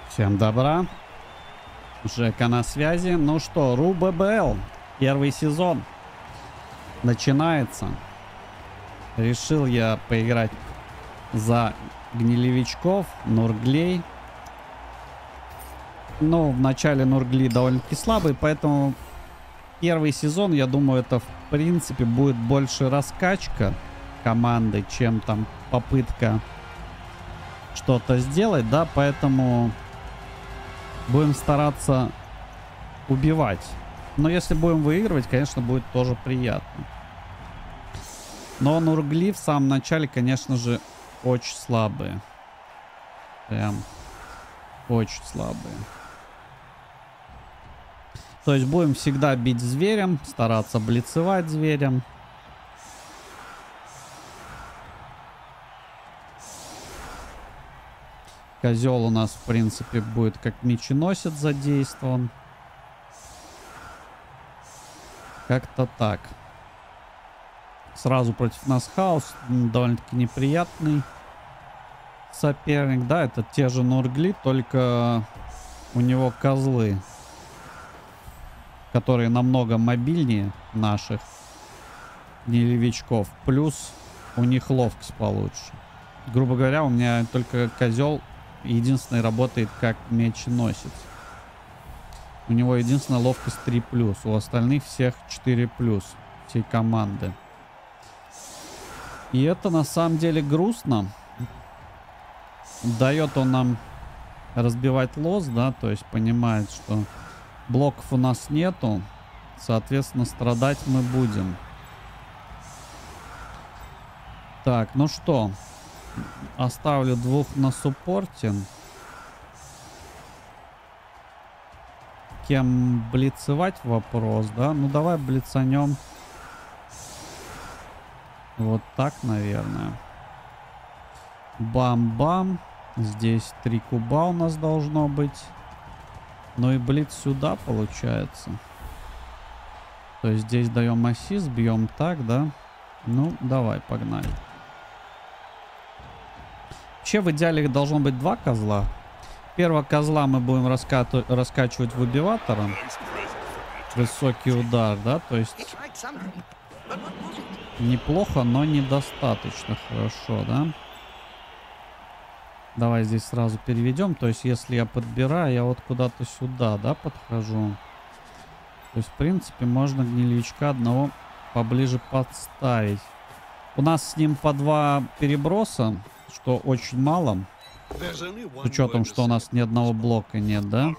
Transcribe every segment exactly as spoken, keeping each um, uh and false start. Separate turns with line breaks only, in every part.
Всем добра. Жека на связи. Ну что, РУ ББЛ. Первый сезон. Начинается. Решил я поиграть за гнилевичков, нурглей. Ну, в начале нургли довольно-таки слабый, поэтому первый сезон, я думаю, это в принципе будет больше раскачка команды, чем там попытка что-то сделать, да, поэтому будем стараться убивать. Но если будем выигрывать, конечно, будет тоже приятно. Но нургли в самом начале, конечно же, очень слабые. Прям очень слабые. То есть будем всегда бить зверем, стараться блицевать зверем. Козел у нас, в принципе, будет как меченосец задействован. Как-то так. Сразу против нас хаос. Довольно-таки неприятный соперник. Да, это те же нургли, только у него козлы, которые намного мобильнее наших гнилевичков. Плюс у них ловкость получше. Грубо говоря, у меня только козел единственный работает как меченосец. У него единственная ловкость три плюс. У остальных всех четыре плюс. Всей команды. И это на самом деле грустно. Дает он нам разбивать лос, да, то есть понимает, что блоков у нас нету. Соответственно, страдать мы будем. Так, ну что. Оставлю двух на суппорте. Кем блицевать вопрос, да? Ну давай блицанем. Вот так, наверное. Бам-бам. Здесь три куба у нас должно быть. Ну и блиц сюда получается. То есть здесь даем ассист, бьем так, да? Ну, давай, погнали. Вообще в идеале должно быть два козла. Первого козла мы будем раскату, раскачивать в убиватора. Высокий удар, да? То есть неплохо, но недостаточно хорошо, да? Давай здесь сразу переведем. То есть если я подбираю, я вот куда-то сюда, да, подхожу. То есть в принципе можно гнилевичка одного поближе подставить. У нас с ним по два переброса, что очень мало. С учетом, что у нас ни одного блока нет, да?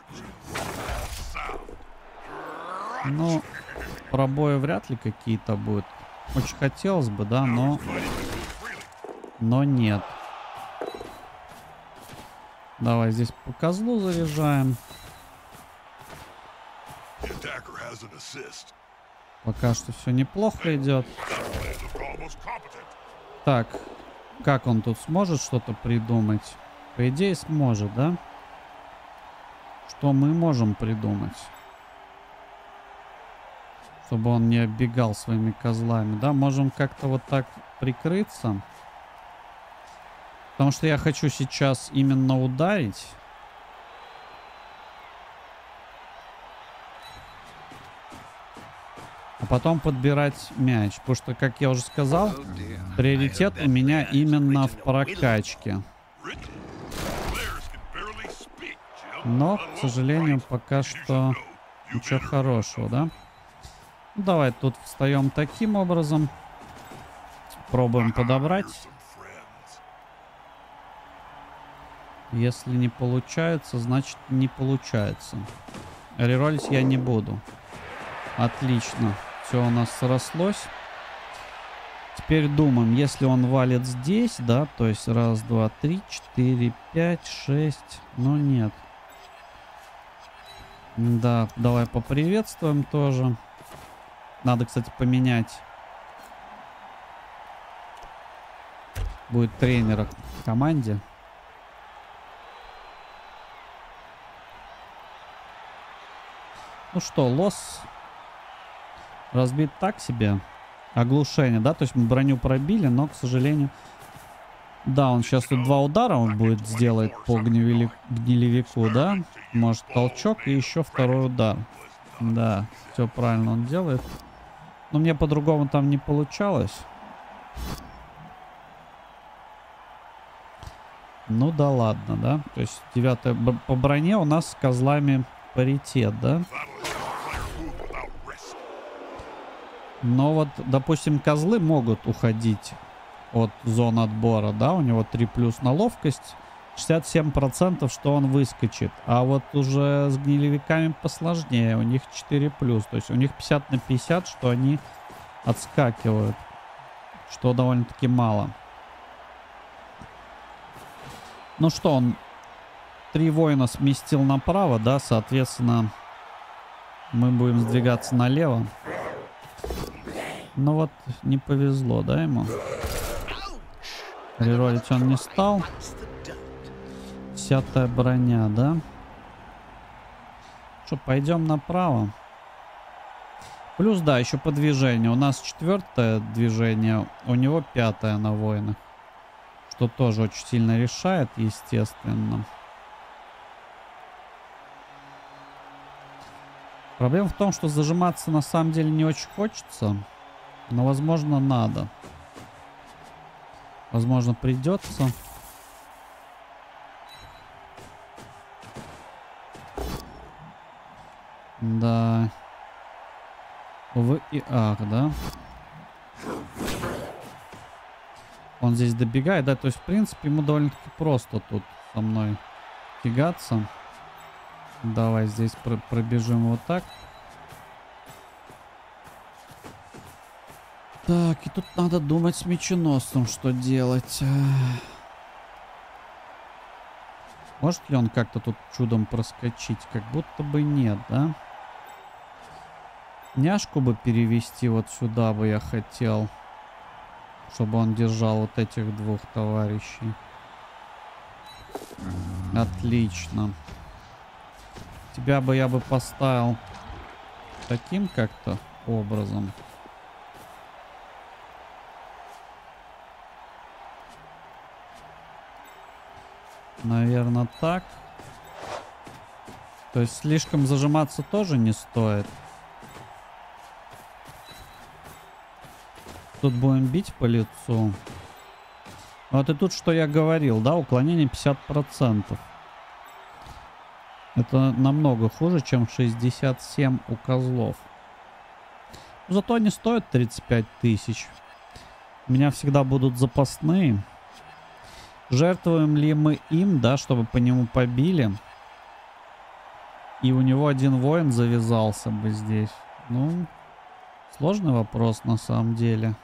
Ну, пробои вряд ли какие-то будут. Очень хотелось бы, да, но... Но нет. Давай здесь по козлу заряжаем. Пока что все неплохо идет. Так, как он тут сможет что-то придумать? По идее сможет, да? Что мы можем придумать? Чтобы он не оббегал своими козлами, да? Можем как-то вот так прикрыться. Потому что я хочу сейчас именно ударить. А потом подбирать мяч. Потому что, как я уже сказал, приоритет у меня именно в прокачке. Но, к сожалению, пока что ничего хорошего, да? Ну, давай тут встаем таким образом. Пробуем подобрать. Если не получается, значит не получается. Реролить я не буду. Отлично. Все у нас срослось. Теперь думаем, если он валит здесь, да, то есть раз, два, три, четыре, пять, шесть. Но нет. Да, давай поприветствуем тоже. Надо, кстати, поменять. Будет тренера в команде. Ну что, лос разбит так себе. Оглушение, да? То есть мы броню пробили, но, к сожалению, Да, он сейчас тут два удара он будет сделать по гневели... гнилевику, да? Может толчок и еще второй удар. Да, все правильно он делает. Но мне по-другому там не получалось. Ну да ладно, да? То есть девятая по броне у нас с козлами паритет, да? Но вот, допустим, козлы могут уходить от зоны отбора, да? У него три плюс на ловкость, шестьдесят семь процентов, что он выскочит. А вот уже с гнилевиками посложнее, у них четыре плюс. То есть у них пятьдесят на пятьдесят, что они отскакивают, что довольно-таки мало. Ну что, он три воина сместил направо, да, соответственно, мы будем сдвигаться налево. Ну вот, не повезло, да, ему? Реролить он не стал. Десятая броня, да? Что, пойдем направо. Плюс, да, еще по движению. У нас четвертое движение, у него пятое на воинах. Что тоже очень сильно решает, естественно. Проблема в том, что зажиматься на самом деле не очень хочется. Но, возможно, надо. Возможно, придется. Да. В и ах, да? Он здесь добегает, да? То есть, в принципе, ему довольно-таки просто тут со мной тягаться. Давай здесь про пробежим вот так. Так, и тут надо думать с меченосцем, что делать. Может ли он как-то тут чудом проскочить? Как будто бы нет, да? Няшку бы перевести вот сюда бы я хотел. Чтобы он держал вот этих двух товарищей. Отлично. Тебя бы я бы поставил таким как-то образом. Наверное, так. То есть слишком зажиматься тоже не стоит. Тут будем бить по лицу. Вот и тут, что я говорил, да, уклонение пятьдесят процентов. Это намного хуже, чем шестьдесят семь у козлов. Зато они стоят тридцать пять тысяч. У меня всегда будут запасные. Жертвуем ли мы им, да, чтобы по нему побили? И у него один воин завязался бы здесь. Ну, сложный вопрос на самом деле.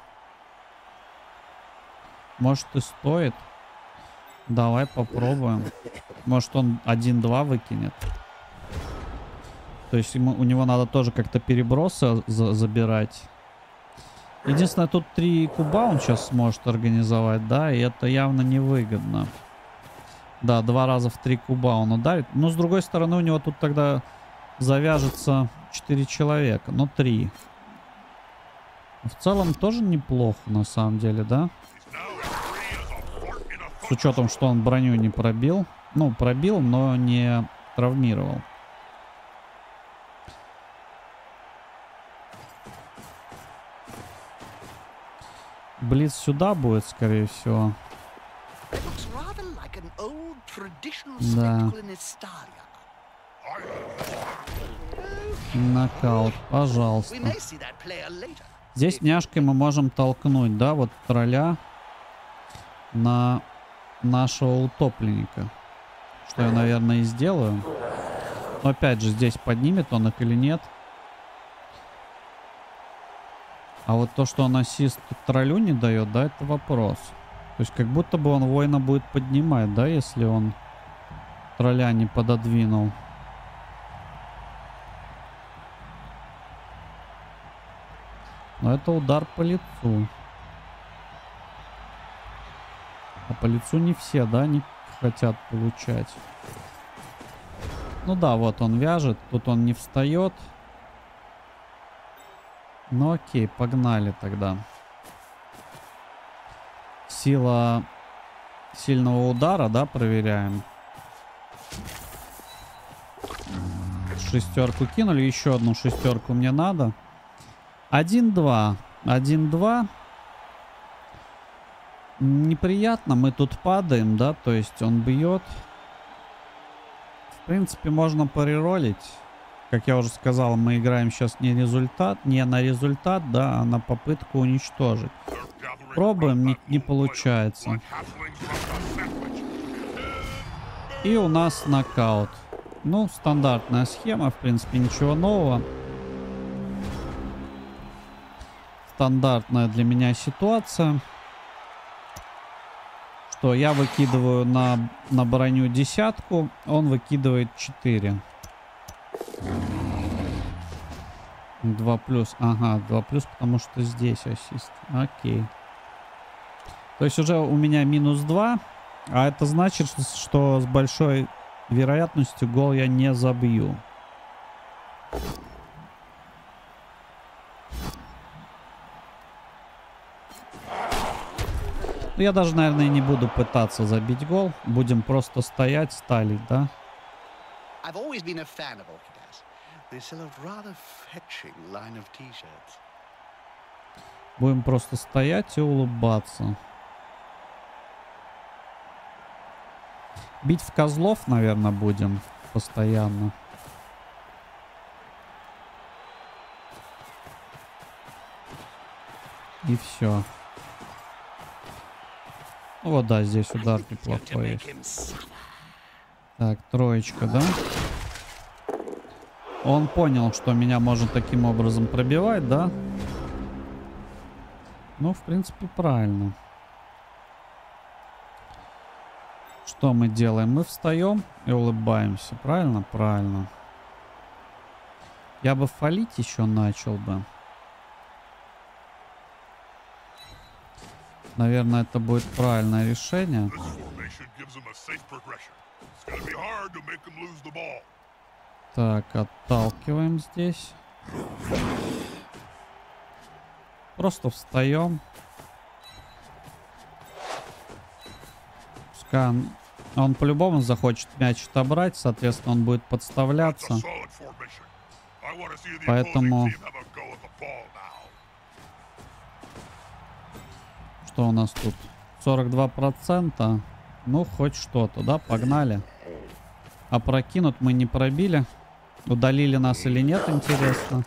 Может и стоит. Давай попробуем. Может он один-два выкинет. То есть ему, у него надо тоже как-то перебросы за забирать. Единственное, тут три куба он сейчас сможет организовать, да, и это явно невыгодно. Да, два раза в три куба он ударит. Но с другой стороны, у него тут тогда завяжется четыре человека, но три. В целом тоже неплохо, на самом деле, да? С учетом, что он броню не пробил. Ну, пробил, но не травмировал. Блиц сюда будет, скорее всего. Да. Нокаут, пожалуйста. Здесь няшкой мы можем толкнуть, да, вот тролля на нашего утопленника. Что я, наверное, и сделаю. Но опять же, здесь поднимет он их или нет. А вот то, что он ассист троллю не дает, да, это вопрос. То есть как будто бы он воина будет поднимать, да, если он тролля не пододвинул. Но это удар по лицу. А по лицу не все, да, не хотят получать. Ну да, вот он вяжет, тут он не встает. Ну окей, погнали тогда. Сила сильного удара, да, проверяем. Шестерку кинули, еще одну шестерку мне надо. один-два. один-два. Неприятно, мы тут падаем, да, то есть он бьет. В принципе, можно пореролить. Как я уже сказал, мы играем сейчас не результат, не на результат, да, а на попытку уничтожить. Пробуем, не, не получается. И у нас нокаут. Ну, стандартная схема, в принципе, ничего нового. Стандартная для меня ситуация. Что я выкидываю на, на броню десятку, он выкидывает четыре. два плюс. Ага, два плюс, потому что здесь ассист. Окей. То есть уже у меня минус два. А это значит, что, что с большой вероятностью гол я не забью. Ну, я даже, наверное, не буду пытаться забить гол. Будем просто стоять, сталить, да? Будем просто стоять и улыбаться. Бить в козлов, наверное, будем постоянно. И все. Вот, да, здесь удар неплохой есть. Так, троечка, да? Он понял, что меня можно таким образом пробивать, да? Ну, в принципе, правильно. Что мы делаем? Мы встаем и улыбаемся. Правильно? Правильно. Я бы фалить еще начал бы. Наверное, это будет правильное решение. Так, отталкиваем здесь. Просто встаем. Пускай он, он по-любому захочет мяч отобрать, соответственно, он будет подставляться. Поэтому... Что у нас тут? сорок два процента. Ну, хоть что-то, да? Погнали. Опрокинут мы не пробили. Удалили нас или нет, интересно.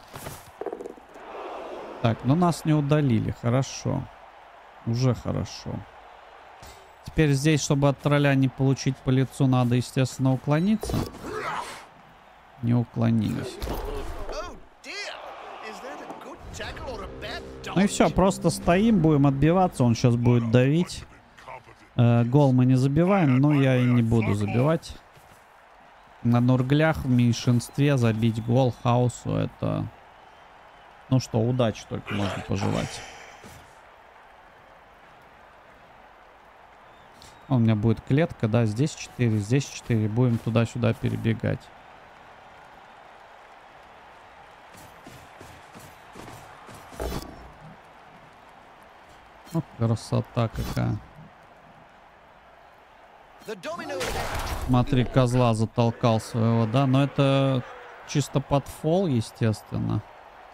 Так, ну нас не удалили. Хорошо. Уже хорошо. Теперь здесь, чтобы от тролля не получить по лицу, надо, естественно, уклониться. Не уклонились. Ну и все, просто стоим, будем отбиваться. Он сейчас будет давить. Э, гол мы не забиваем, но я и не буду забивать. На нурглях в меньшинстве забить гол хаусу — это... Ну что, удачи только можно пожелать. У меня будет клетка, да, здесь четыре, здесь четыре. Будем туда-сюда перебегать. Ну, красота какая. Смотри, козла затолкал своего, да? Но это чисто под фол, естественно.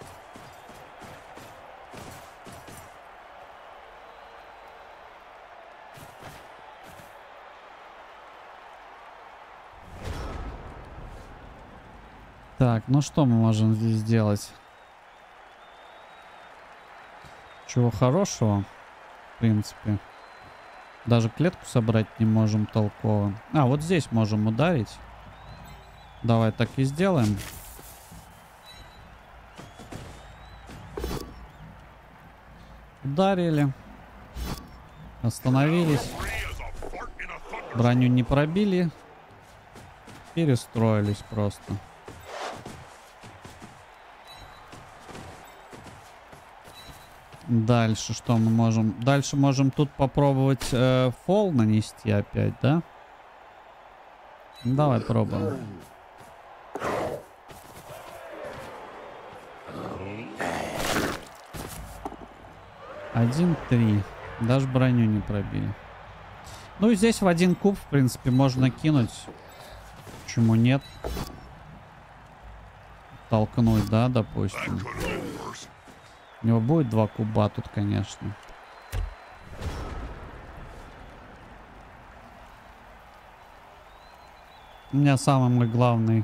Так, ну что мы можем здесь сделать? Чего хорошего, в принципе. Даже клетку собрать не можем толково. А, вот здесь можем ударить. Давай так и сделаем. Ударили. Остановились. Броню не пробили. Перестроились просто. Дальше что мы можем? Дальше можем тут попробовать э, фол нанести опять, да? Давай пробуем. Один, три. Даже броню не пробили. Ну и здесь в один куб, в принципе, можно кинуть. Почему нет? Толкнуть, да, допустим. У него будет два куба тут, конечно. У меня самый мой главный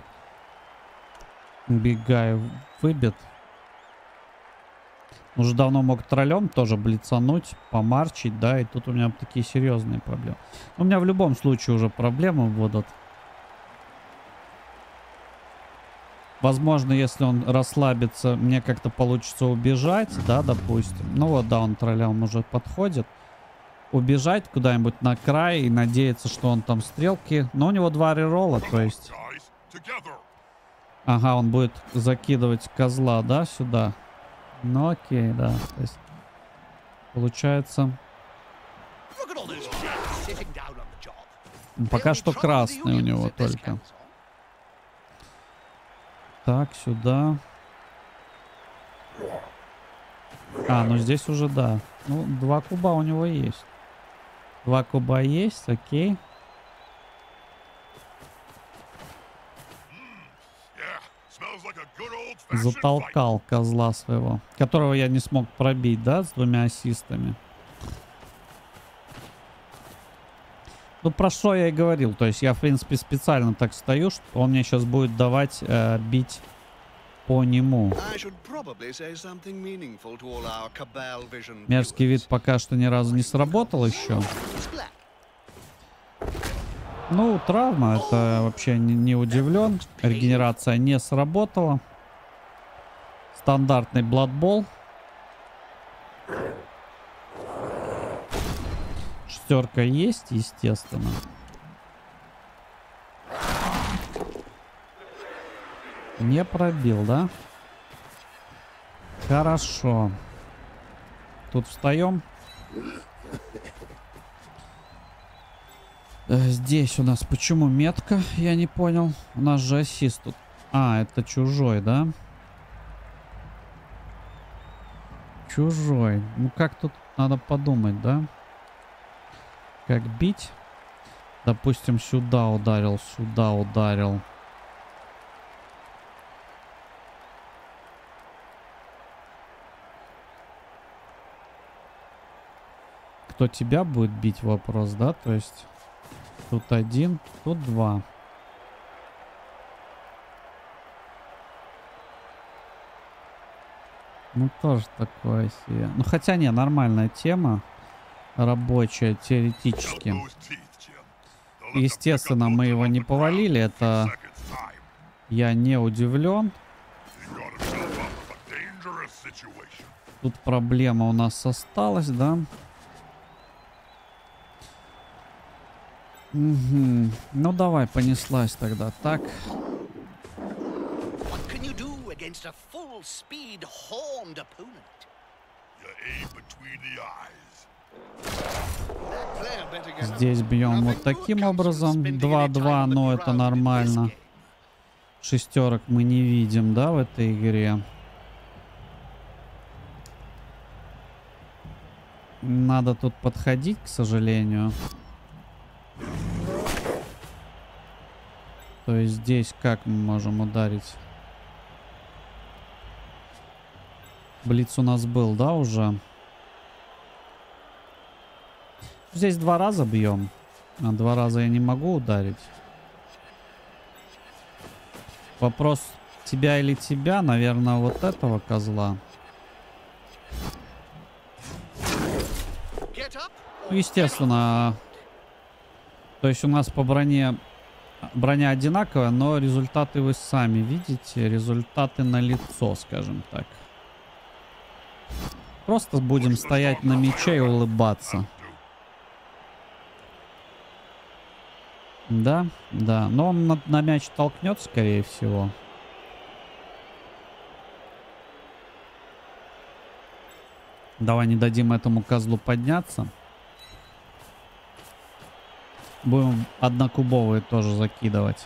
Бигай выбит. Уже давно мог троллем тоже блицануть, помарчить, да, и тут у меня такие серьезные проблемы. У меня в любом случае уже проблемы будут. Возможно, если он расслабится, мне как-то получится убежать, да, допустим. Ну вот, да, он троллем уже подходит. Убежать куда-нибудь на край и надеяться, что он там стрелки. Но у него два реролла, то есть... Ага, он будет закидывать козла, да, сюда. Ну окей, да. То есть, получается... Пока что красный у него только. Так, сюда. А, ну здесь уже, да. Ну, два куба у него есть. Два куба есть, окей. Затолкал козла своего, которого я не смог пробить, да, с двумя ассистами. Ну, про что я и говорил. То есть я, в принципе, специально так стою, что он мне сейчас будет давать э, бить по нему. Мерзкий вид пока что ни разу не сработал еще. Ну, травма, это вообще не, не удивлен. Регенерация не сработала. Стандартный бладбол. Шестерка есть, естественно. Не пробил, да? Хорошо. Тут встаем. Здесь у нас почему метка? Я не понял. У нас же ассист тут. А, это чужой, да? Чужой. Ну как тут надо подумать, да? Как бить? Допустим, сюда ударил, сюда ударил. Кто тебя будет бить, вопрос, да? То есть тут один, тут два. Ну тоже такое себе. Ну хотя не, нормальная тема. Рабочая, теоретически. Естественно, мы его не повалили. Это я не удивлен. Тут проблема у нас осталась, да? Угу. Ну давай, понеслась тогда. Так. Здесь бьем вот таким образом. два-два, но это нормально. Шестерок мы не видим, да, в этой игре. Надо тут подходить, к сожалению. То есть здесь как мы можем ударить? Блиц у нас был, да, уже? Здесь два раза бьем. А два раза я не могу ударить. Вопрос, тебя или тебя? Наверное, вот этого козла. Ну, естественно. То есть у нас по броне... Броня одинаковая, но результаты вы сами видите. Результаты налицо, скажем так. Просто будем стоять на мече и улыбаться. Да, да. Но он на, на мяч толкнет, скорее всего. Давай не дадим этому козлу подняться. Будем однокубовые тоже закидывать.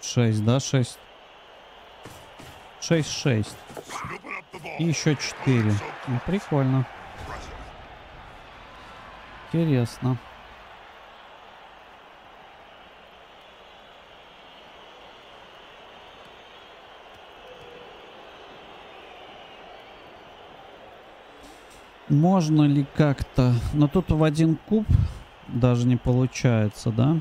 шесть, да? шесть. шесть шесть. И еще четыре. Ну, прикольно. Интересно. Можно ли как-то... Но тут в один куб даже не получается, да?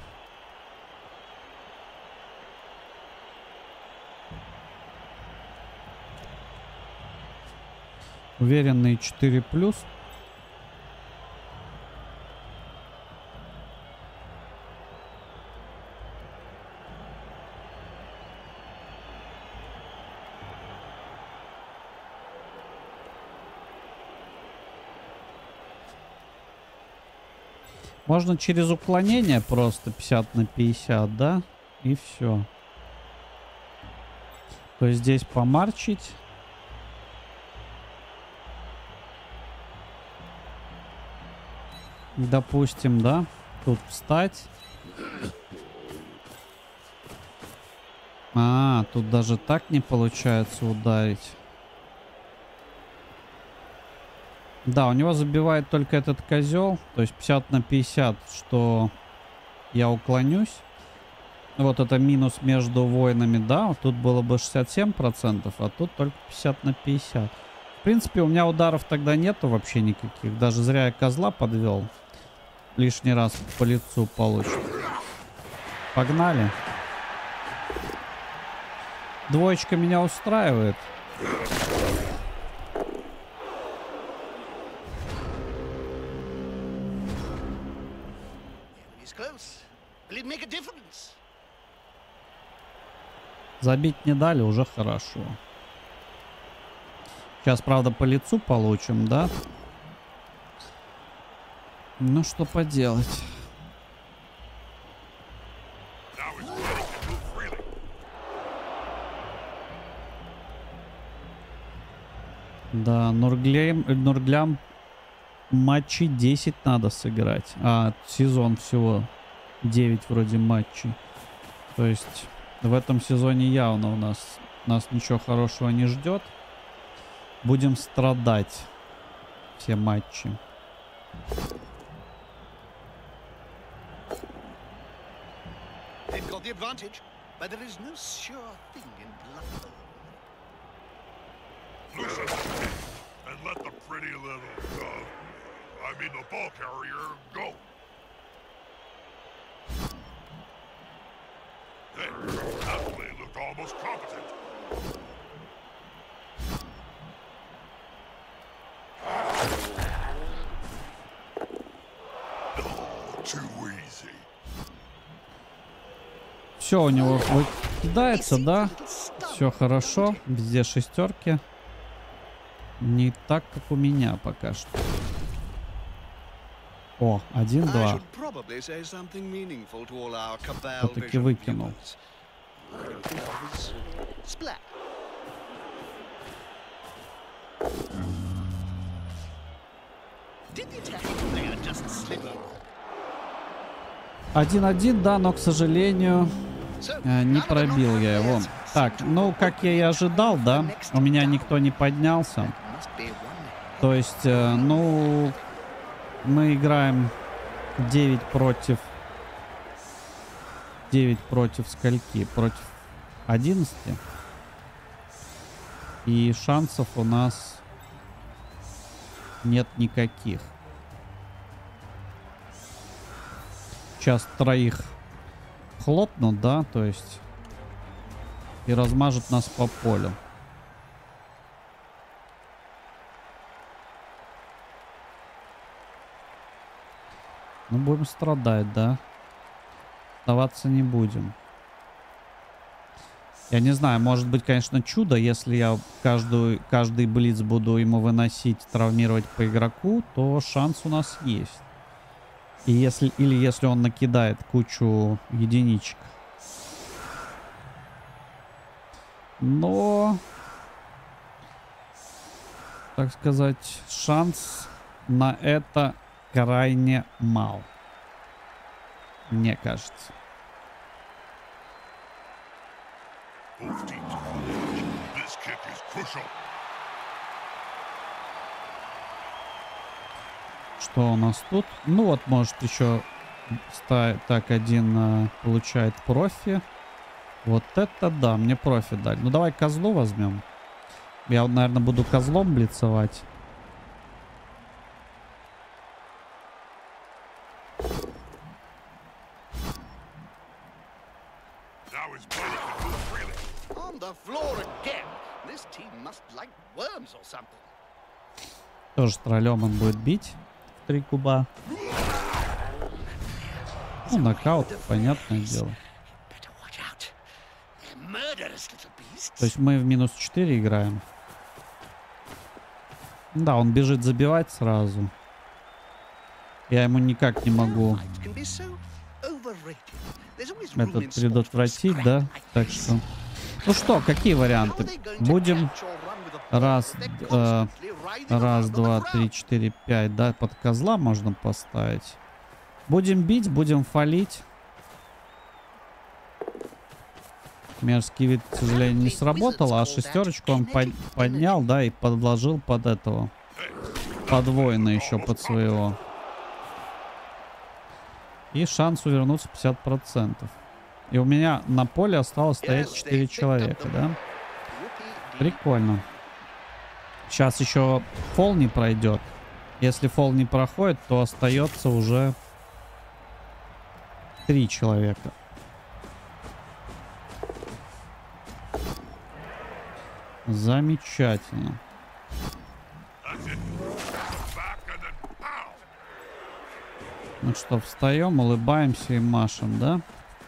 Уверенные четыре плюс. Можно через уклонение просто пятьдесят на пятьдесят, да? И все. То есть здесь помарчить. Допустим, да? Тут встать. А, тут даже так не получается ударить. Да, у него забивает только этот козел. То есть пятьдесят на пятьдесят, что я уклонюсь. Вот это минус между воинами, да. Вот тут было бы шестьдесят семь процентов, а тут только пятьдесят на пятьдесят. В принципе, у меня ударов тогда нету вообще никаких. Даже зря я козла подвел. Лишний раз по лицу получит. Погнали. Двоечка меня устраивает. Забить не дали, уже хорошо. Сейчас, правда, по лицу получим, да? Ну, что поделать. Да, Нурглям, Нурглям матчей десять надо сыграть. А, сезон всего девять вроде матчей. То есть в этом сезоне явно у нас, нас ничего хорошего не ждет. Будем страдать все матчи.
Listen, and let the pretty little, uh, I mean the ball carrier, go. Hey, that play looked almost competent. Oh, too easy.
Все у него выкидается, да? Все хорошо. Везде шестерки. Не так, как у меня пока что. О, один-два. Все-таки выкинул. Один-один, да, но, к сожалению, э, не пробил я его. Так, ну, как я и ожидал, да, у меня никто не поднялся. То есть, э, ну, мы играем девять против... девять против скольки? Против одиннадцати. И шансов у нас нет никаких. Сейчас троих хлопнут, да, то есть... И размажут нас по полю. Ну, будем страдать, да? Сдаваться не будем. Я не знаю, может быть, конечно, чудо, если я каждую, каждый блиц буду ему выносить, травмировать по игроку, то шанс у нас есть. И если, или если он накидает кучу единичек. Но, так сказать, шанс на это крайне мал. Мне кажется.
Both teams are on edge. This kick is crucial.
Что у нас тут? Ну вот, может еще ста... так, один а, получает профи. Вот это да, мне профи дали. Ну давай козлу возьмем. Я, наверное, буду козлом блицевать.
Now his body can move freely.
On the floor again. This team must like worms or something.
Тоже троллем он будет бить. Три куба. Ну, нокаут, понятное дело.
Better watch out. They're murderous little beasts.
То есть мы в минус четыре играем. Да, он бежит забивать сразу. Я ему никак не могу
Fights can be so overrated. There's always room
этот
in sport for
предотвратить,
scrap
да?
like
Так
this.
что... Ну что, какие
How are
варианты?
they going to
Будем
catch or run with a ball?
раз,
They're
э,
constantly riding
раз,
around on the
два,
ground.
три, четыре, пять, да? Под козла можно поставить. Будем бить, будем фалить. Мерзкий вид, к сожалению, не сработал, а шестерочку он под- поднял, да, и подложил под этого. Под воина еще, под своего. И шанс увернуться пятьдесят процентов. И у меня на поле осталось стоять четыре человека, да? Прикольно. Сейчас еще фол не пройдет. Если фол не проходит, то остается уже три человека. Замечательно.
That's it. Back and then pow.
Ну что, встаем, улыбаемся и машем, да?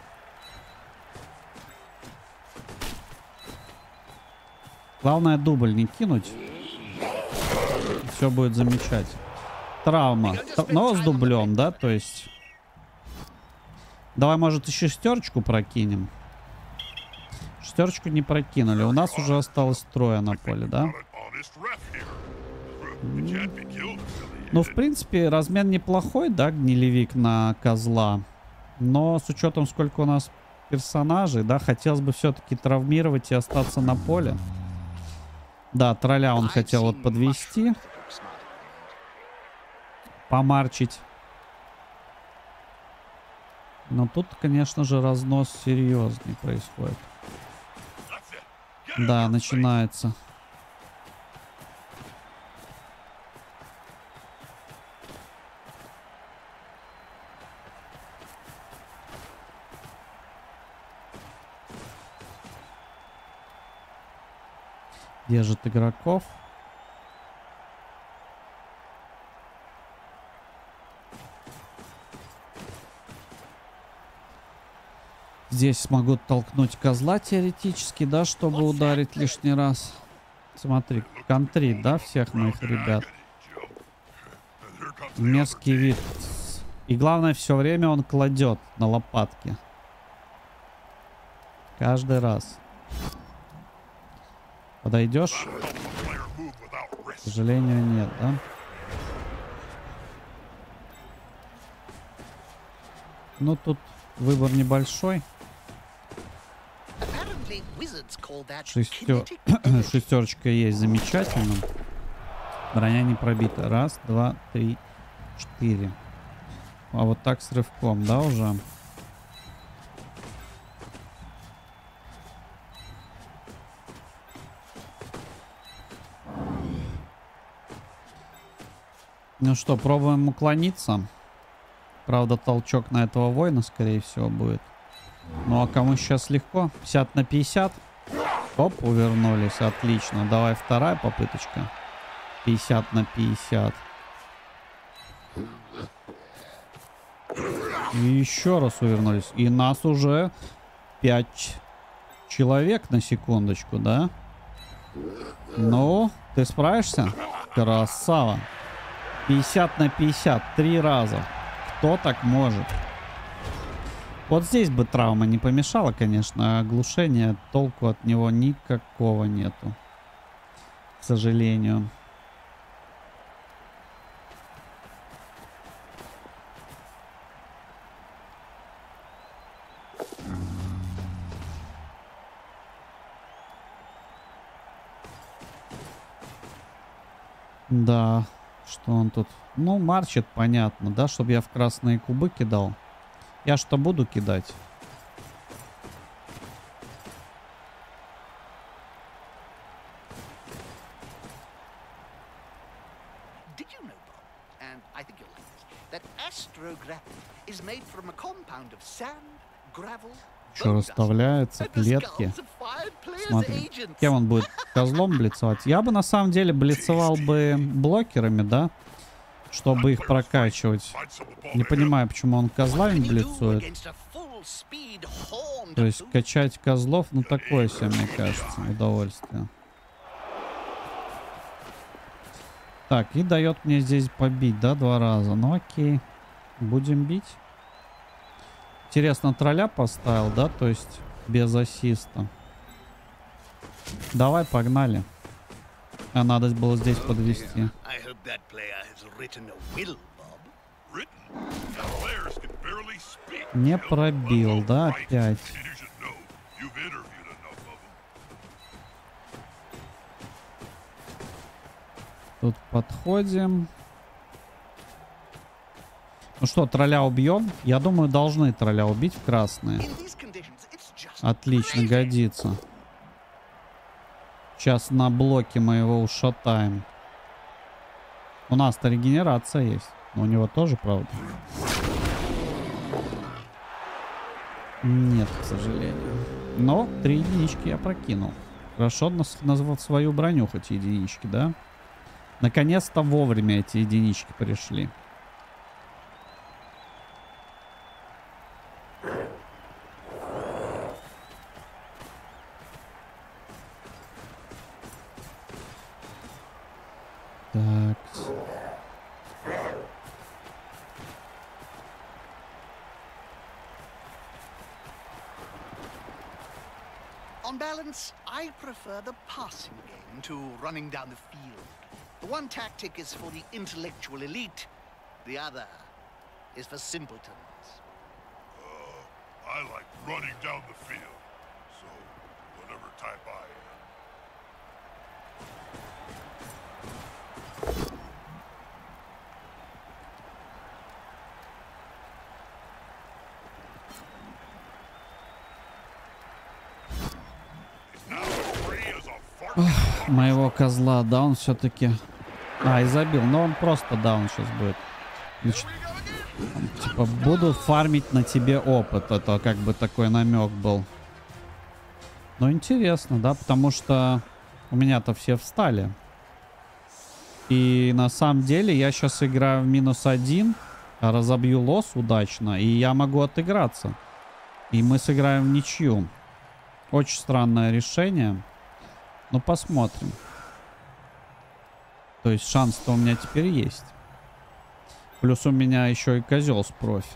Главное дубль не кинуть. Все будет замечательно. Травма. Т- Но с дублем, да? То есть... Давай, может, и шестерочку прокинем. Шестерочку не прокинули. У нас уже осталось трое на поле, да?
Got an honest ref here. You can't be killed, silly.
Ну, в принципе, размен неплохой, да, гнилевик на козла. Но с учетом, сколько у нас персонажей, да, хотелось бы все-таки травмировать и остаться на поле. Да, тролля он хотел вот подвести, помарчить. Но тут, конечно же, разнос серьезный происходит.
That's it. Get in
Да,
there,
начинается. Держит игроков. Здесь смогу толкнуть козла теоретически, да, чтобы ударить лишний раз. Смотри, контрит, да, всех моих ребят.
Joe. And here comes the
Мерзкий вид. И главное, все время он кладет на лопатки. Каждый раз. Подойдешь?
player move without
К
risk.
сожалению, нет, да? Ну, тут выбор небольшой.
Apparently, wizards call that
Шестер...
kinetic energy.
Шестерочка есть, замечательно. Броня не пробита. Раз, два, три, четыре. А вот так с рывком, да, уже? Ну что, пробуем уклониться. Правда, толчок на этого воина, скорее всего, будет. Ну а кому сейчас легко? пятьдесят на пятьдесят. Оп, увернулись. Отлично. Давай вторая попыточка. пятьдесят на пятьдесят. И еще раз увернулись. И нас уже пять человек на секундочку, да? Ну, ты справишься? Красава. пятьдесят на пятьдесят. Три раза. Кто так может? Вот здесь бы травма не помешала, конечно. А оглушение, толку от него никакого нету. К сожалению. Да, что он тут? Ну, марчит, понятно, да, чтобы я в красные кубы кидал. Я что буду кидать?
Did you know, Bob, and I think you'll like this, that astrography is made from a compound of sand, gravel,
Что
bone dust,
расставляются
and the
клетки.
skulls of fired players'
Смотри,
agents.
кем он будет козлом блицевать? Я бы на самом деле блицевал бы блокерами, да, чтобы их прокачивать. Не понимаю, почему он козлами
Can you do
блицует.
against a full-speed horned
То есть
fool?
качать козлов, ну такое себе, мне кажется, удовольствие. Так, и дает мне здесь побить, да, два раза. Ну окей, будем бить. Интересно, тролля поставил, да, то есть без ассиста. Давай, погнали. А надо было здесь подвести.
I hope that player has written a will, Bob.
Written. The players can barely speak.
Не
Hell,
пробил,
well,
да,
right.
опять.
You should know. You've interviewed enough of them.
Тут подходим. Ну что, тролля убьем? Я думаю, должны тролля убить в красные.
In these conditions, it's just
Отлично,
crazy.
годится. Сейчас на блоке мы его ушатаем. У нас-то регенерация есть. Но у него тоже, правда. Нет, к сожалению. Но три единички я прокинул. Хорошо нас- назвал свою броню хоть единички, да? Наконец-то вовремя эти единички пришли. Так.
On balance, I prefer the passing game to running down the field. The one tactic is for the intellectual elite. The other is for simpletons.
I like running down the field. So, whatever type I am. He's now as free as a fart.
Моего козла, да, он все-таки... А, и забил. Но он просто даун сейчас будет. Значит, типа, буду фармить на тебе опыт. Это как бы такой намек был. Но интересно, да, потому что у меня-то все встали. И на самом деле я сейчас играю в минус один, разобью лос удачно, и я могу отыграться. И мы сыграем в ничью. Очень странное решение. Ну, посмотрим. То есть шанс-то у меня теперь есть. Плюс у меня еще и козел с профи.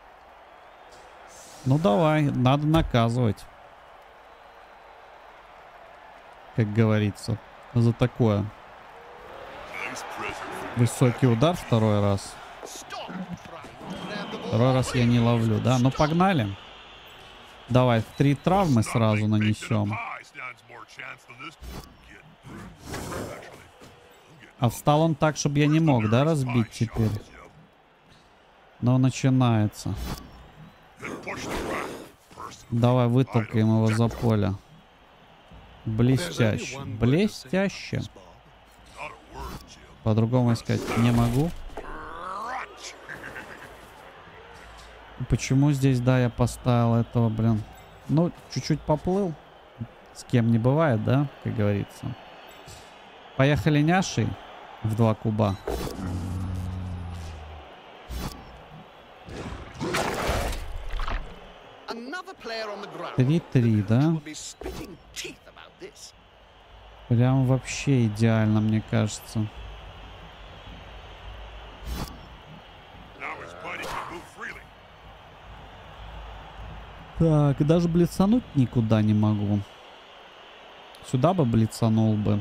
Ну, давай, надо наказывать. Как говорится, за такое.
Nice present.
Высокий удар второй раз.
Stop trying to grab the ball.
Второй раз я не ловлю, да? Ну, погнали. Давай, в три травмы сразу
Nothing baked in a
нанесем.
pie stands more chance than this kid. Actually, I'm getting
А встал он так, чтобы я не мог, да, разбить теперь? Но начинается.
Then push the rack. First,
Давай вытолкаем его за поле. Блестяще. Блестяще.
not a word, Jim.
По-другому сказать не могу.
Crutch.
Почему здесь, да, я поставил этого, блин? Ну, чуть-чуть поплыл. С кем не бывает, да, как говорится. Поехали няшей в два куба.
Another player on the ground.
три-три, да?
Will be spitting teeth about this.
Прям вообще идеально, мне кажется.
Now his buddy can move freely.
Так, даже блицануть никуда не могу. Сюда бы блицанул бы.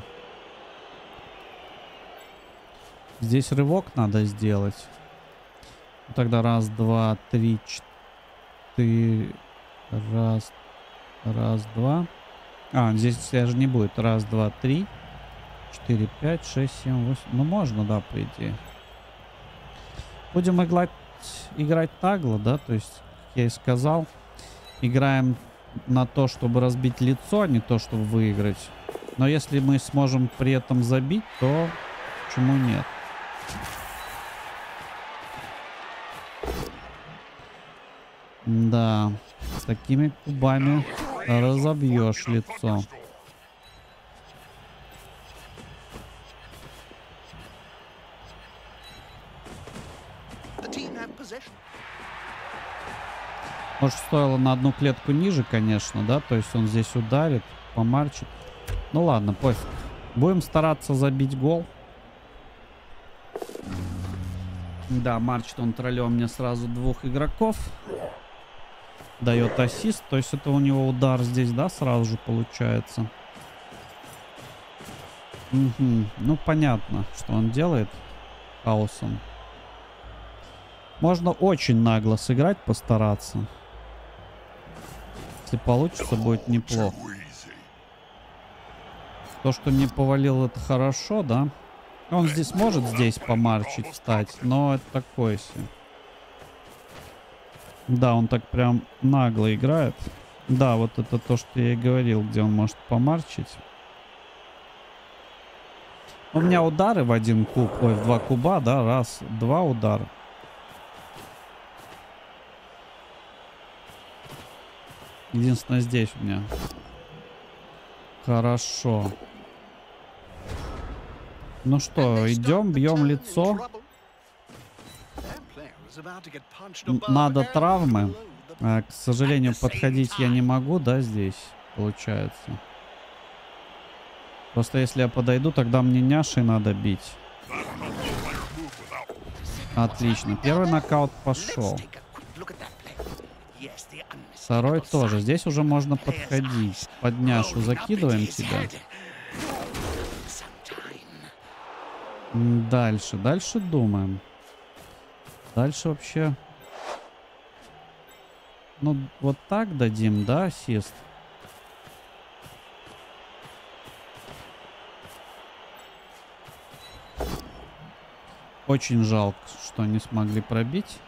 Здесь рывок надо сделать. Тогда раз, два, три, четыре. Раз, раз, два. А, здесь даже не будет. Раз, два, три, четыре, пять, шесть, семь, восемь. Ну, можно, да, по идее. Будем играть, играть нагло, да, то есть, как я и сказал, играем на то, чтобы разбить лицо, а не то, чтобы выиграть. Но если мы сможем при этом забить, то почему нет? Да, с такими кубами разобьешь лицо. Может, стоило на одну клетку ниже, конечно, да? То есть он здесь ударит, помарчит. Ну ладно, пофиг. Будем стараться забить гол. Да, марчит он троллем мне сразу двух игроков. Дает ассист. То есть это у него удар здесь, да, сразу же получается. Угу. Ну, понятно, что он делает хаосом. Можно очень нагло сыграть, постараться. Если получится, будет неплохо. То, что не повалил, это хорошо, да? Он здесь может здесь помарчить, встать, но это такое себе. Да, он так прям нагло играет. Да, вот это то, что я и говорил, где он может помарчить. У меня удары в один куб, ой, в два куба, да, раз, два удара. Единственное, здесь у меня. Хорошо. Ну что, идем, бьем лицо. Надо травмы. А, к сожалению, подходить я не могу, да, здесь, получается. Просто если я подойду, тогда мне няшей надо бить. Отлично. Первый нокаут пошел. Второй тоже. Здесь уже можно подходить. Под няшу закидываем тебя. Дальше. Дальше думаем. Дальше вообще... Ну, вот так дадим, да, ассист? Очень жалко, что не смогли пробить.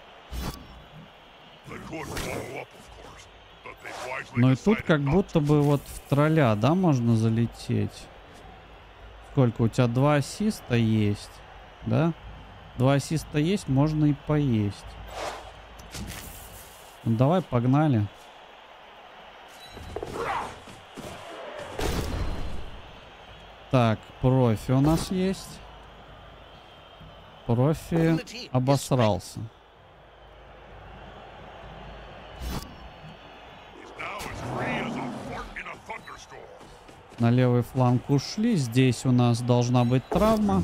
Но и тут как будто бы вот в тролля, да, можно залететь. Сколько? У тебя два ассиста есть, да? Два ассиста есть, можно и поесть. Ну, давай, погнали. Так, профи у нас есть. Профи обосрался. На левый фланг ушли. Здесь у нас должна быть травма.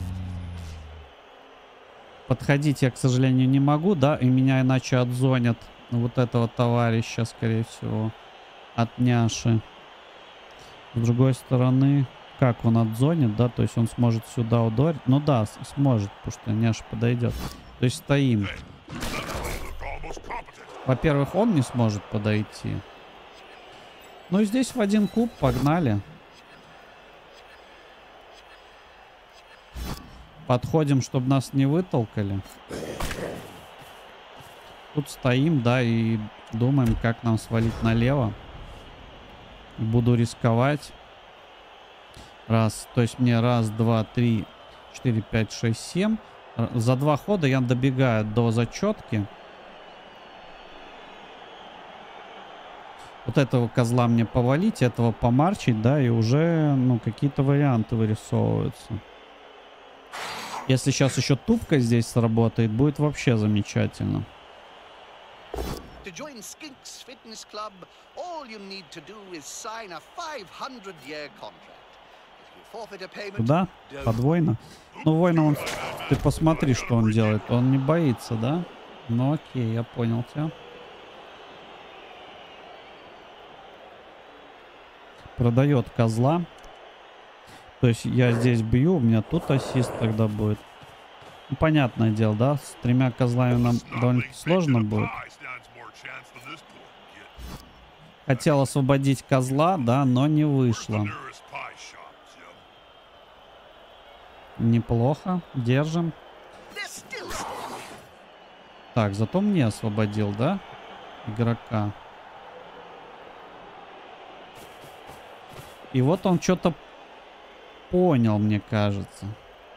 Подходить я, к сожалению, не могу, да, и меня иначе отзонят вот этого товарища, скорее всего, от няши. С другой стороны, как он отзонит, да, то есть он сможет сюда ударить. Ну да, сможет, потому что няша подойдет. То есть стоим. Во-первых, он не сможет подойти. Ну и здесь в один куб погнали. Подходим, чтобы нас не вытолкали. Тут стоим, да, и думаем, как нам свалить налево. Буду рисковать. Раз, то есть мне раз, два, три, четыре, пять, шесть, семь. За два хода я добегаю до зачетки. Вот этого козла мне повалить, этого помарчить, да, и уже, ну, какие-то варианты вырисовываются. Если сейчас еще тупка здесь сработает, будет вообще замечательно. Куда? Подвойно? Ну, Война, он... Ты посмотри, что он делает. Он не боится, да? Ну, окей, я понял тебя. Продает козла. То есть я здесь бью, у меня тут ассист тогда будет. Ну, понятное дело, да? С тремя козлами нам довольно сложно будет. Хотел освободить козла, да, но не вышло. Неплохо. Держим. Так, зато мне освободил, да? Игрока. И вот он что-то понял, мне кажется.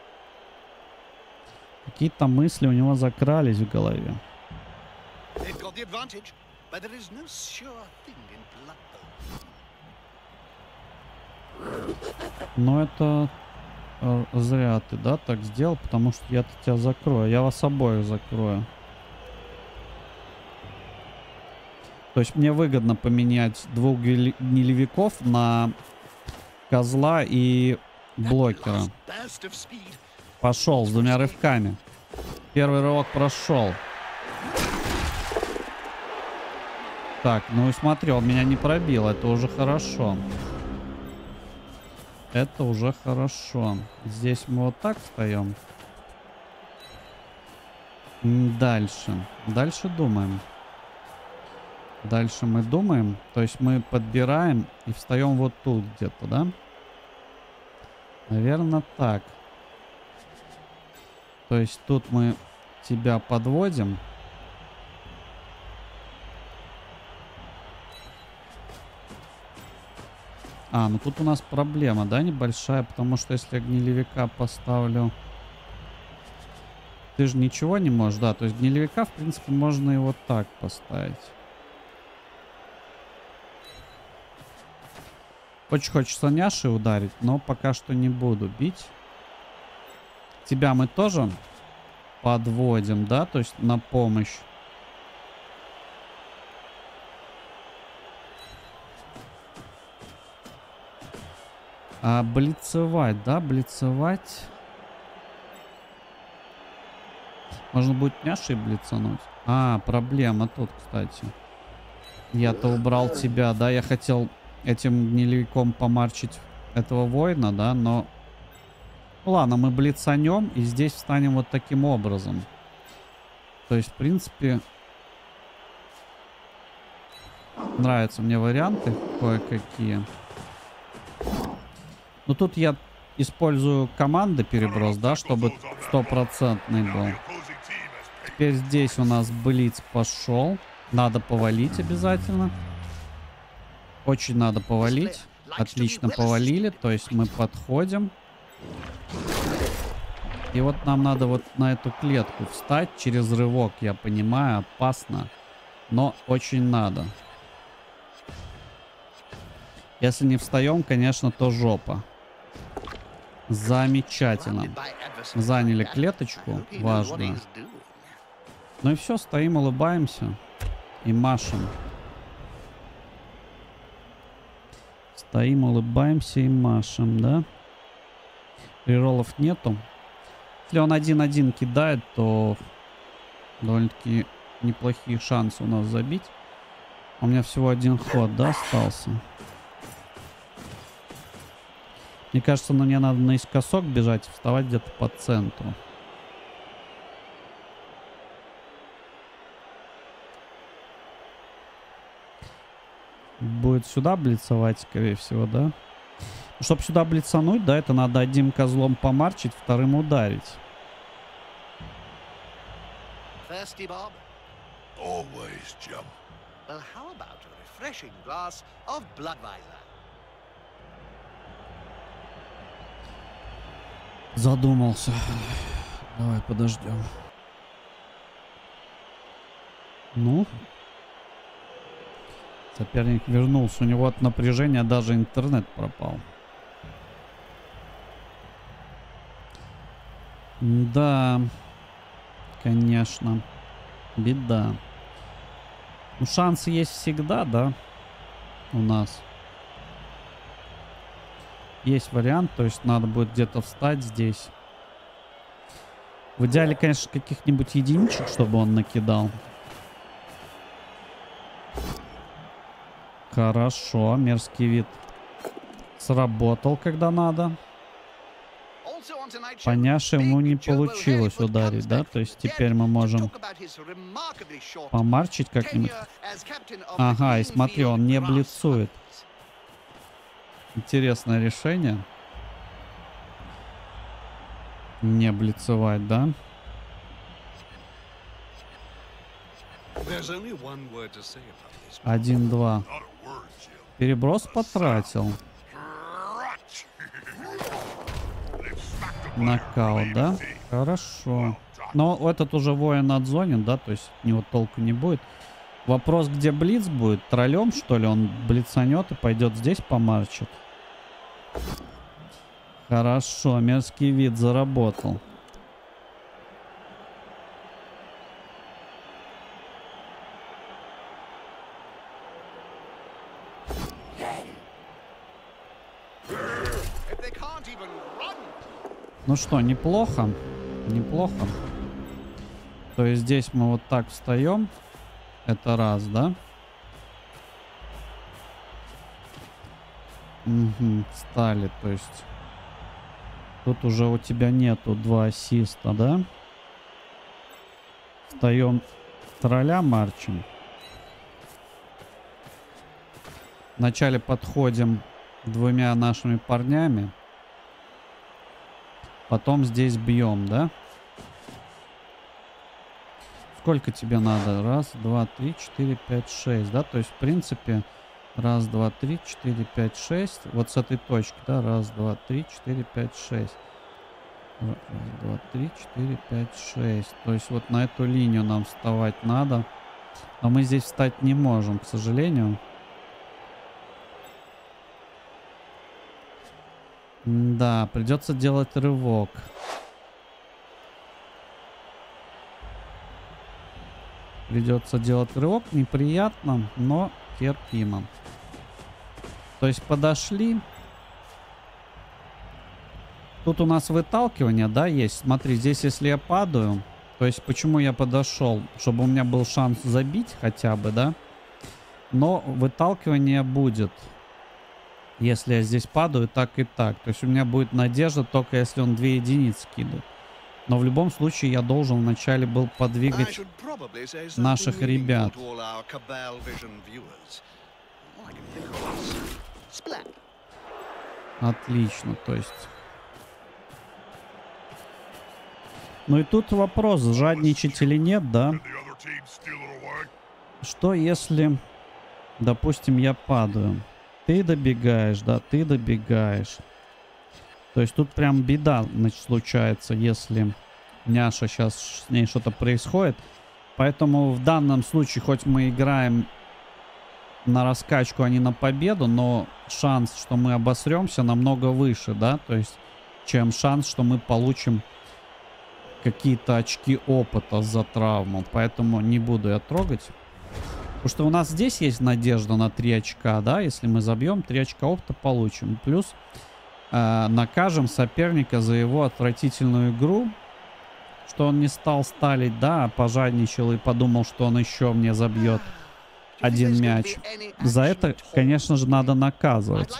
Какие-то мысли у него закрались в голове. Но это э, зря ты, да, так сделал, потому что я-то тебя закрою. Я вас обоих закрою. То есть мне выгодно поменять двух гнилевиков на козла и блокера. Пошел с двумя рывками. Первый рывок прошел. Так, ну и смотри, он меня не пробил. Это уже хорошо. Это уже хорошо. Здесь мы вот так встаем. Дальше. Дальше думаем. Дальше мы думаем. То есть мы подбираем и встаем вот тут где-то, да? Наверное, так. То есть тут мы тебя подводим. А, ну тут у нас проблема, да, небольшая, потому что если я гнилевика поставлю... Ты же ничего не можешь, да, то есть гнилевика, в принципе, можно и вот так поставить. Очень хочется няшей ударить, но пока что не буду бить. Тебя мы тоже подводим, да, то есть на помощь. А блицевать, да, блицевать. Можно будет няшей блицануть. А, проблема тут, кстати. Я-то убрал тебя, да, я хотел этим гнилевиком помарчить этого воина, да, но... Ладно, мы блицанем и здесь встанем вот таким образом. То есть, в принципе... Нравятся мне варианты кое-какие. Но тут я использую команды переброс, да, чтобы стопроцентный был. Теперь здесь у нас блиц пошел. Надо повалить обязательно. Очень надо повалить. Отлично повалили. То есть мы подходим. И вот нам надо вот на эту клетку встать через рывок. Я понимаю, опасно. Но очень надо. Если не встаем, конечно, то жопа. Замечательно. Заняли клеточку. Важно. Ну и все, стоим, улыбаемся. И машем. Стоим, улыбаемся и машем, да? Рероллов нету. Если он один-один кидает, то довольно-таки неплохие шансы у нас забить. У меня всего один ход, да, остался? Мне кажется, мне надо наискосок бежать и вставать где-то по центру. Будет сюда блицевать, скорее всего, да? Чтобы сюда блицануть, да, это надо одним козлом помарчить, вторым ударить.
Thirsty, Bob?
Always, chum.
Well, how about a refreshing glass of Bloodweiser?
Задумался. Давай подождем. Ну. Соперник вернулся. У него от напряжения даже интернет пропал. Да. Конечно. Беда. Ну, шансы есть всегда, да? У нас. Есть вариант, то есть надо будет где-то встать здесь. В идеале, конечно, каких-нибудь единичек, чтобы он накидал. Хорошо, мерзкий вид сработал, когда надо. По няше ему не получилось ударить, да? То есть теперь мы можем помарчить как-нибудь. Ага, и смотри, он не блицует. Интересное решение. Не блицевать, да? Один-два. Переброс потратил. Нокаут, да? Хорошо. Но этот уже воин отзонен, да? То есть от него толку не будет. Вопрос, где блиц будет? Троллем, что ли? Он блицанет и пойдет здесь помарчит. Хорошо, мерзкий вид заработал. Ну что, неплохо. Неплохо. То есть здесь мы вот так встаем. Это раз, да? Угу, встали, то есть... Тут уже у тебя нету два ассиста, да? Встаем, тролля марчим. Вначале подходим двумя нашими парнями. Потом здесь бьем, да? Сколько тебе надо? Раз, два, три, четыре, пять, шесть, да? То есть, в принципе, раз, два, три, четыре, пять, шесть. Вот с этой точки, да? Раз, два, три, четыре, пять, шесть. Раз, два, три, четыре, пять, шесть. То есть, вот на эту линию нам вставать надо. Но мы здесь встать не можем, к сожалению. Да, придется делать рывок. Придется делать рывок. Неприятно, но терпимо. То есть подошли. Тут у нас выталкивание, да, есть. Смотри, здесь если я падаю, то есть почему я подошел? Чтобы у меня был шанс забить хотя бы, да. Но выталкивание будет. Если я здесь падаю, так и так. То есть у меня будет надежда только если он две единицы кидает. Но в любом случае я должен вначале был подвигать наших ребят. Отлично, то есть. Ну и тут вопрос, жадничать или нет, да? Что если, допустим, я падаю? Ты добегаешь, да, ты добегаешь. То есть тут прям беда, значит, случается, если няша сейчас с ней что-то происходит. Поэтому в данном случае, хоть мы играем на раскачку, а не на победу, но шанс, что мы обосремся, намного выше, да, то есть, чем шанс, что мы получим какие-то очки опыта за травму. Поэтому не буду я трогать. Потому что у нас здесь есть надежда на три очка, да, если мы забьем, три очка опыта получим. Плюс э, накажем соперника за его отвратительную игру, что он не стал сталить, да, а пожадничал и подумал, что он еще мне забьет один мяч. За это, конечно же, надо наказывать.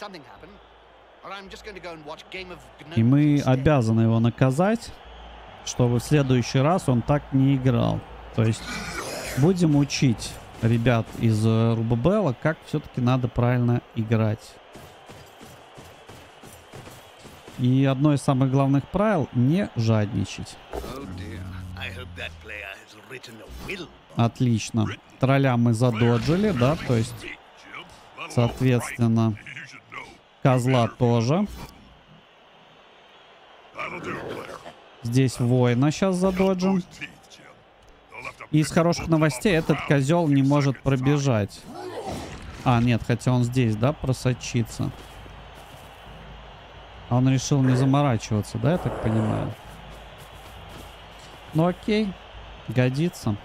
И мы обязаны его наказать, чтобы в следующий раз он так не играл. То есть будем учить ребят из Рубабелла, как все-таки надо правильно играть. И одно из самых главных правил — не жадничать. Отлично. Тролля мы задоджили, да, то есть, соответственно, козла тоже. Здесь воина сейчас задоджим. Из хороших новостей этот козел не может пробежать. А, нет, хотя он здесь, да, просочится. А он решил не заморачиваться, да, я так понимаю? Ну окей, годится.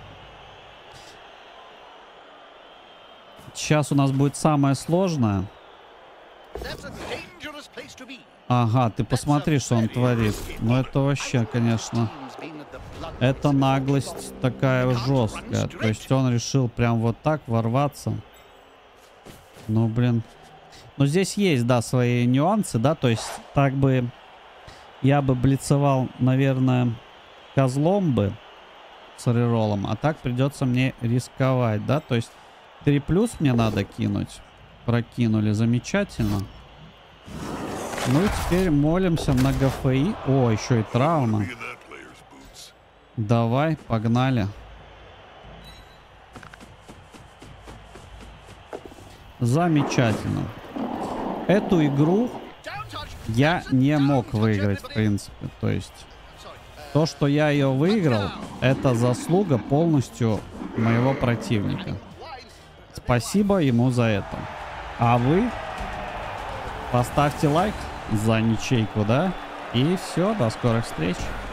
Сейчас у нас будет самое сложное. Ага, ты посмотри, что он творит. Ну это вообще, конечно... Это наглость такая жесткая. То есть он решил прям вот так ворваться. Ну, блин. Но здесь есть, да, свои нюансы, да. То есть так бы я бы блицевал, наверное, козлом бы с реролом. А так придется мне рисковать, да. То есть три плюс мне надо кинуть. Прокинули. Замечательно. Ну и теперь молимся на ГФИ. О, еще и травма.
Be in that player's boots.
Давай, погнали. Замечательно. Эту игру я не мог выиграть, в принципе. То есть то, что я ее выиграл, это заслуга полностью моего противника. Спасибо ему за это. А вы поставьте лайк за ничейку, да? И все, до скорых встреч.